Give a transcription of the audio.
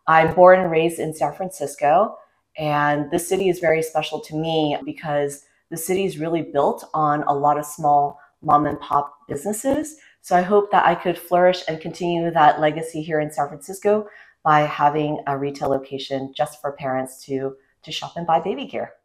I'm born and raised in San Francisco, and this city is very special to me because the city is really built on a lot of small mom and pop businesses. So I hope that I could flourish and continue that legacy here in San Francisco by having a retail location just for parents to shop and buy baby gear.